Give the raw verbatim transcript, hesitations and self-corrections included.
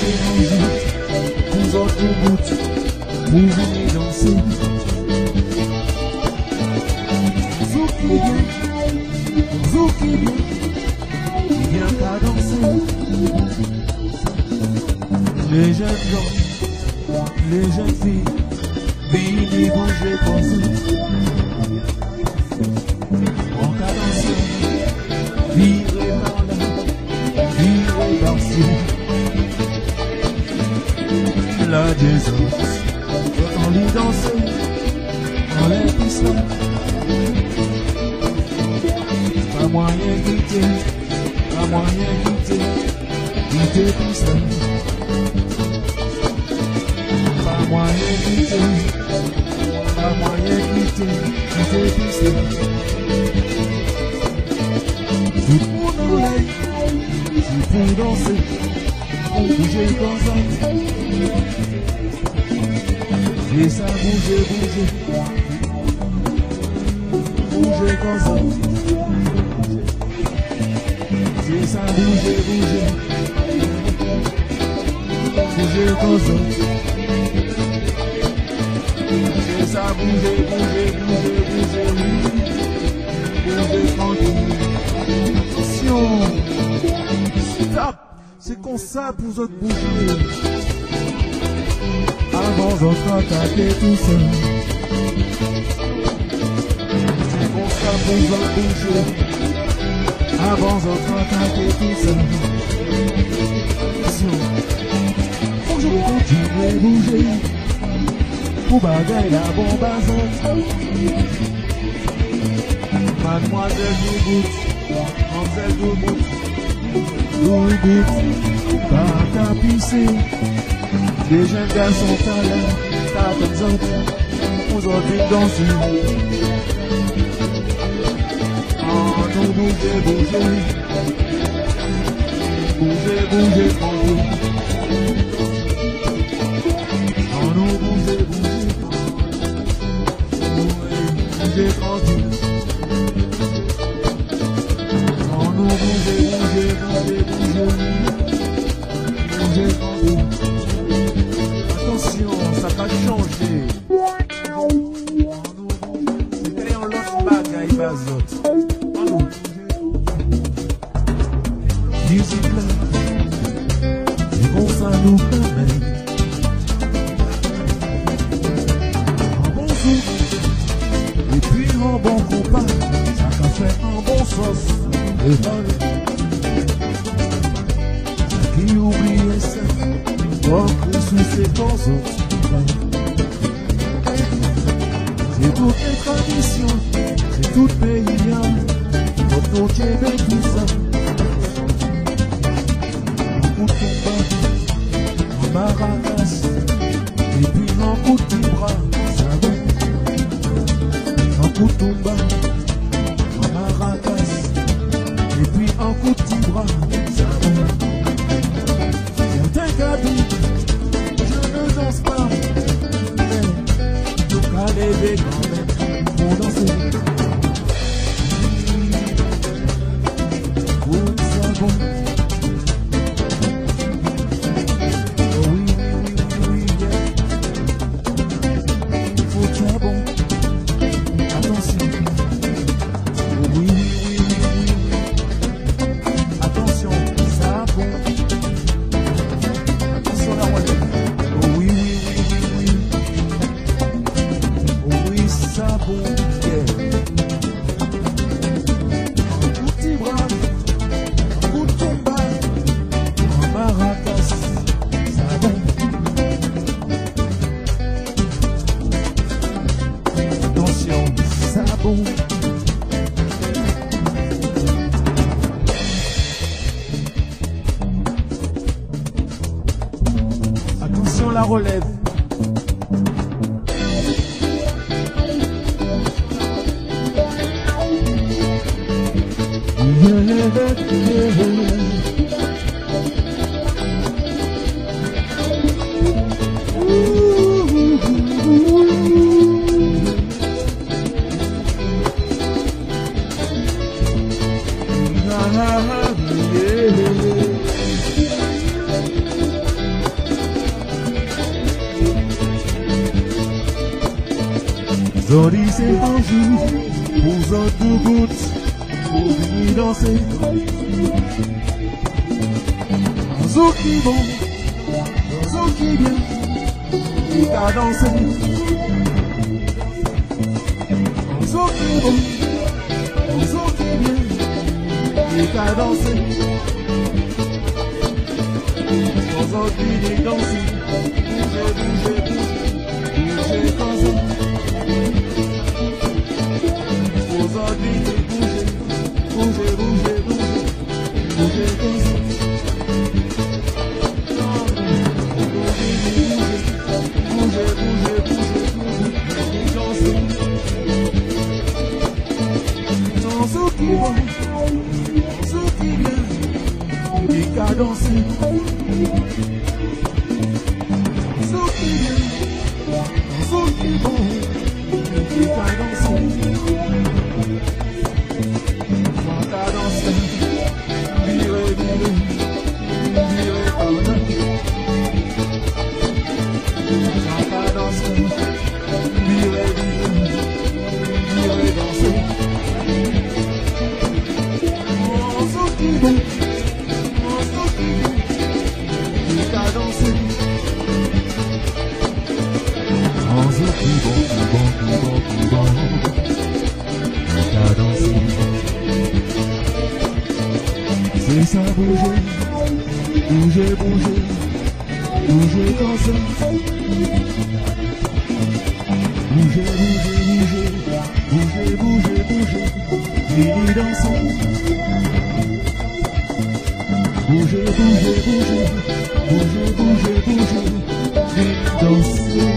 c'est manger, vous autres gouttes, vous venez danser. Zouki bien, Zouki bien, il vient qu'à danser. Les jeunes gens, les jeunes filles, venez bouger comme ça. En qu'à danser, virez par là, virez par-ci. La Jesus, quand on lui danser, on les pisse. Pas moyen de quitter, pas moyen de quitter, quitter tout ça. Pas moyen de quitter, pas moyen de quitter, quitter tout ça. Tout le monde oreille, c'est pour danser, pour bouger comme ça. Et ça bouge, bouge, bouge comme ça. Et ça bouge, bouge, bouge comme ça. Et ça bouge, bouge, bouge, bouge, bouge tranquille. Attention, stop, c'est comme ça pour vous autres bouger. Avant votre attaquer tout seul. C'est comme ça pour vous bouger. Avant votre attaquer tout seul. Faut que je continue à bouger. Pour bagaille la bombe à zone. Mademoiselle Dougout, mademoiselle Dougout, Dougout, pas qu'à pisser. Les jeunes garçons sont là, t'as comme ça, vous autres danser. Oh, nous bougez, bougez, bougez, bougez, tranquille. Oh, nous bougez, bougez, bougez, tranquille. Oh, nous bougez, bougez, bougez, bougez, bougez, tranquille. Attention, ça va changer. C'était en l'autre bagaille bazote. Musique là, c'est comme ça nous permet. Un bon souffle, et puis un bon compas, ça qu'a fait un bon sauce. Et voilà, qui oublie ça. Votre sous ses consos. C'est toutes les traditions, c'est toutes les liens. Votre noche et tout ça. Un coup de combat, un maracas, et puis un coup de bras, ça va. Un coup de combat, un maracas, et puis un coup de bras, ça va. C'est un cadeau. Pas, mais tout qu'à lever quand même pour danser. Pour ça bon. Oh oui, oui, oui, oui, yeah. Faut ça bon. Attention. Oh oui, oui, oui, oui, oui. Attention, ça bon. Attention la roue. Attention la relève. c'est un jour, pour un tout goutte, pour venir danser. Un jour qui bon, un jour qui bien, qui a dansé. Un jour qui bon, un jour qui bien, qui a dansé. Aujourd'hui, les danser, bouger, bouger, bouger, bouger comme ça. Aujourd'hui, les bouger, bouger, bouger, bouger, bouger comme ça. Aujourd'hui, les bouger, bouger, bouger, bouger, bouger, danser. Danse qui va, danse qui vient, qui a dansé. C'est ça, bouger, bouger, bouger, bouger comme ça. Bouger, bouger, bouger, bouger, bouger, bouger, venez danser. Bouger, bouger, bouger, bouger, bouger, bouger, venez danser.